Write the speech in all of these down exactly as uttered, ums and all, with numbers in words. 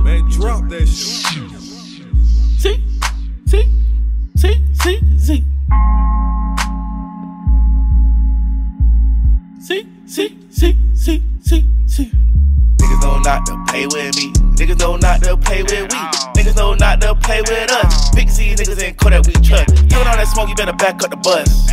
Man, drop that shit. See, see, see, see, see. See, see, see, see, see, see. Niggas know not to play with me. Niggas know not to play with we. Niggas know not to play with us. Big C niggas in Kodak we trust. Talking all that smoke, you better back up the bus.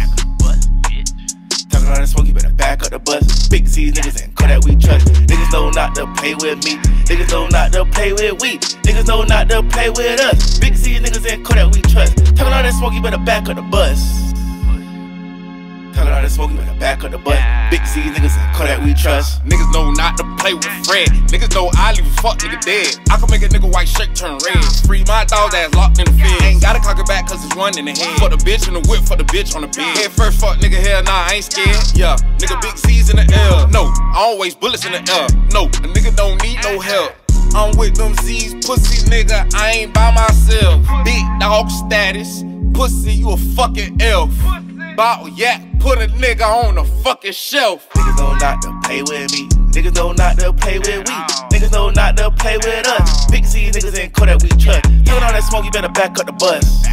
Talking all that smoke, you better back up the bus. Big C niggas in Kodak we trust. Niggas know not to play with me. Niggas know not to play with we. Niggas know not to play with us. Big C niggas in Kodak we trust. Talking all that smoke, you better back up the bus. Talking all that smoke, you better back up the bus. Big C niggas in Kodak we trust. Niggas know not to play with Fred. Niggas know I leave a fuck nigga dead. I can make a nigga white shirt turn red. Free my dog ass locked in the fed. Ain't gotta cock it back cause it's one in the head. Fuck the bitch in the whip, fuck the bitch on the bed. Head first fuck nigga, hell nah, I ain't scared. Yeah, nigga big C's in the air. No, always bullets in the air. No, a nigga don't need no help. I'm with them Z's, pussy nigga, I ain't by myself. Big dog status, pussy, you a fucking elf. Bottle yak, put a nigga on the fucking shelf. Niggas know not to play with me. Niggas know not to play with we. Niggas know not to play with us. Big C niggas in Kodak we trust. Talking all that smoke, you better back up the bus.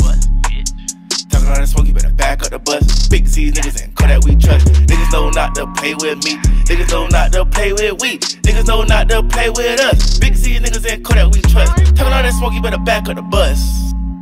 Talking all that smoke, you better back up the bus. Big C niggas in Kodak we trust. Niggas know not to play with me. Niggas know not to play with we. Niggas know not to play with us. Big C niggas in Kodak we trust. Talking all that smoke, you better back up the bus.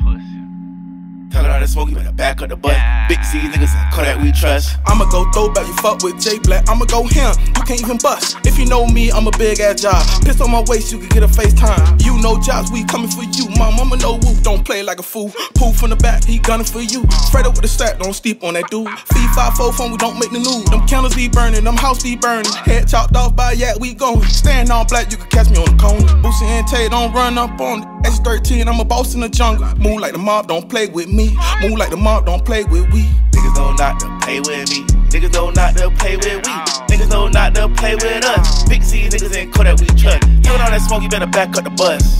Talking all that smoke, you better back up the bus. Big C niggas in Kodak we trust. I'ma go throwback, you fuck with J Black. I'ma go him, you can't even bust. If you know me, I'm a big ass job. Piss on my waist, you can get a FaceTime. You know jobs, we coming for you. My mama know whoop, don't play like a fool. Pooh from the back, he gunning for you. Fredo with the strap, don't sleep on that dude. Fee five four phone, we don't make the news. Them candles be burning, them house be burning. Head chopped off by yak, we going. Stand on black, you can catch me on the cone. Boosie and Tay, don't run up on it. S thirteen, I'm a boss in the jungle. Move like the mob, don't play with me. Move like the mob, don't play with we. Niggas know not to play with me. Niggas know not to play with we. Niggas know not to play with us. Big C niggas in Kodak we trust. Talking all that smoke, you better back up the bus.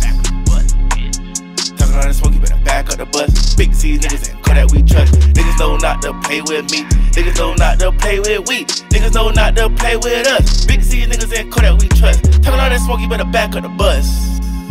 Talking all that smoke, you better back up the bus. Big C niggas in Kodak we trust. Niggas know not to play with me. Niggas know not to play with we. Niggas know not to play with us. Big C niggas in Kodak we trust. Talking all that smoke, you better back up the bus.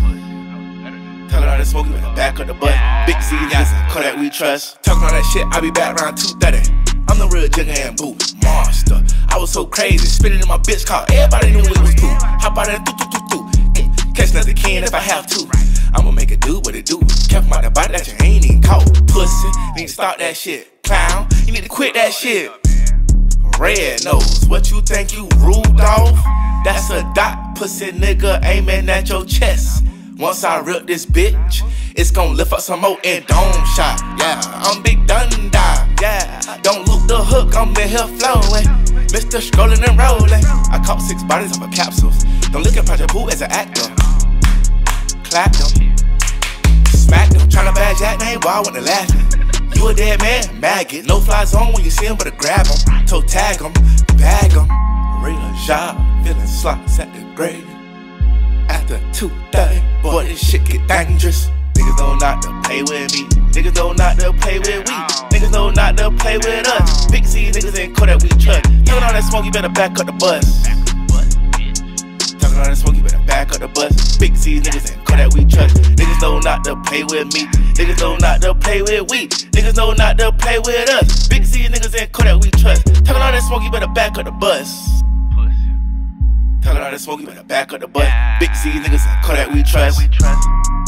Talking all that smoke, you better back up the bus. Big C niggas in Kodak we trust. Talking all that shit, I be back around two thirty. I'm the real Jigga and Boo monster. I was so crazy, spitting in my bitch car. Everybody knew it was Pooh. Hop out and do do do do. Catch another can if I have to. I'ma make it do what it do. Kept my body that you ain't even caught. Pussy, need to start that shit. Clown, you need to quit that shit. Red nose, what you think you Rudolph? That's a dot, pussy nigga aiming at your chest. Once I rip this bitch, it's gon' lift up some more and don't shot. Yeah, I'm Big Dunda. Yeah, don't loop the hook, I'm in here flowing. Mister Scrolling and rolling. I caught six bodies of a capsules. Don't look at Project Pooh as an actor. Clap them, smack them. Tryna badge that name while I wanna laughing. You a dead man, maggot. No fly zone when you see him, but grab him. Toe tag him, bag him. Real job, feeling slots at the grave. After two thirty, boy, this shit get dangerous. Niggas know not to play with me. Niggas know not to play with we. Niggas know not to play with us. Big C niggas in Kodak we trust. Talking all that smoke, you better back up the bus. Talking all that smoke, you better back up the bus. Big C niggas in Kodak we trust. Niggas know not to play with me. Niggas know not to play with we. Niggas know not to play with us. Big C niggas in Kodak we trust. Talking all that smoke, you better back up the bus. Talking all that smoke, you better back up the bus. Big C niggas in Kodak we trust.